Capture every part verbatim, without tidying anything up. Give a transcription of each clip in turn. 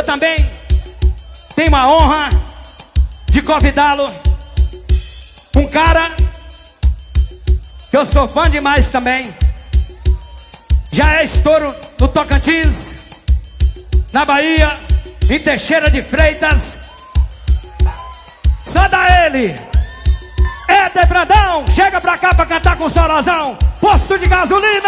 também tenho a honra de convidá-lo, um cara que eu sou fã demais também. Já é estouro no Tocantins, na Bahia, em Teixeira de Freitas. Só dá ele, Éder Brandão. Chega pra cá pra cantar com o Sorozão, posto de gasolina.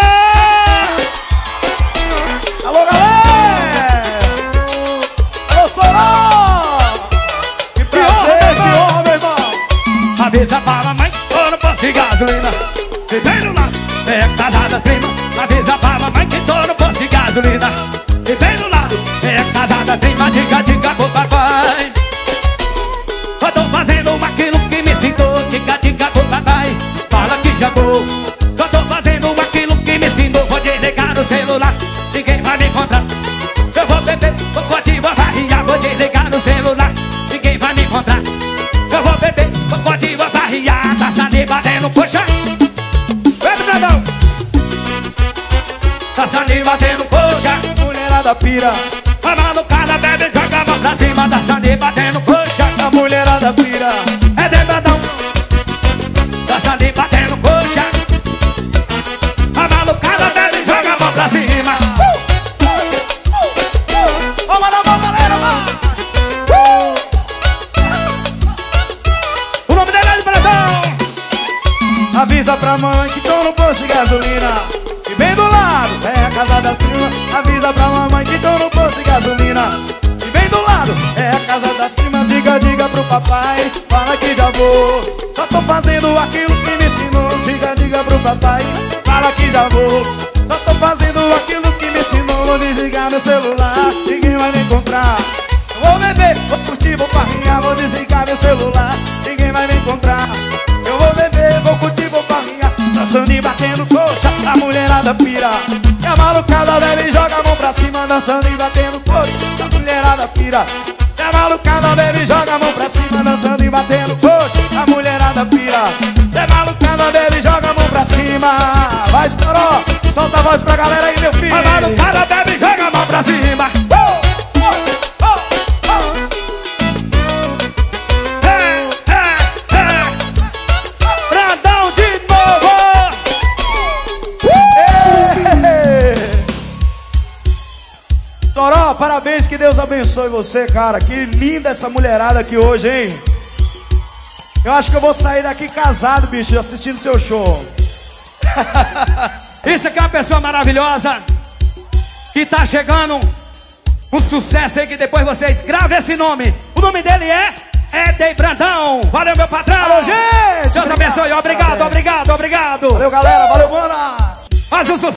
Alô, galera! Alô, Soró! Que prazer, que honra, meu irmão! Avisa para a mãe, tô no posto de gasolina. E bem no lado, é casada prima. Avisa para a mãe que tô no posto de gasolina. E bem no lado, é casada prima. Diga, diga pro papai, eu tô fazendo aquilo que me ensinou. Diga, diga pro papai, fala que já vou. Eu tô fazendo aquilo que me ensinou. Vou desligar o celular, ninguém vai me encontrar. Eu vou beber, vou curtir, vou barriar. Vou desligar o celular, ninguém vai me encontrar. Eu vou beber, vou curtir, vou barriar. Tá saliva batendo, poxa. Vem, Brandão. Tá saliva batendo, poxa. Mulherada pira. A malucada bebe, joga a mão pra cima. Tá saliva batendo, poxa. A mulherada pira. É de Brandão. Tá saliva batendo, poxa. A malucada bebe, joga a mão pra cima. Vamos dar mão, galera, mano! O nome dele é de Brandão. Avisa pra mãe que tô no posto de gasolina. E bem do lado, é a casa das primas. Avisa pra mamãe que tô no posto de gasolina. E bem do lado, é a casa das primas. Diga, diga pro papai, fala que já vou. Só tô fazendo aquilo que me ensinou. Diga, diga pro papai, fala que já vou. Só tô fazendo aquilo que me ensinou. Vou desligar meu celular, ninguém vai me encontrar. Eu vou beber, vou curtir, vou parrinhar. Vou desligar meu celular, ninguém vai me encontrar. Eu vou beber, vou curtir, vou parrinhar. Dançando e batendo coxa, a mulherada pira. E a malucada bebe e joga a mão pra cima. Dançando e batendo coxa, a mulherada pira. E a malucada bebe e joga a mão pra cima. Dançando e batendo coxa, a mulherada pira. E a malucada bebe e joga a mão pra cima. Vai, Soró, solta a voz pra galera aí, meu filho. A malucada bebe, joga a mão pra cima. Oh, oh, oh, oh. É, é, é. Brandão de novo. Ei. Soró, parabéns, que Deus abençoe você, cara. Que linda essa mulherada aqui hoje, hein? Eu acho que eu vou sair daqui casado, bicho, assistindo seu show. Isso aqui é uma pessoa maravilhosa que tá chegando um sucesso aí, que depois vocês gravem esse nome. O nome dele é Éder Brandão. Valeu, meu patrão. Alô, gente! Deus Obrigado. abençoe. Obrigado, obrigado, obrigado. Valeu, galera. Valeu, mano. Faz um sucesso.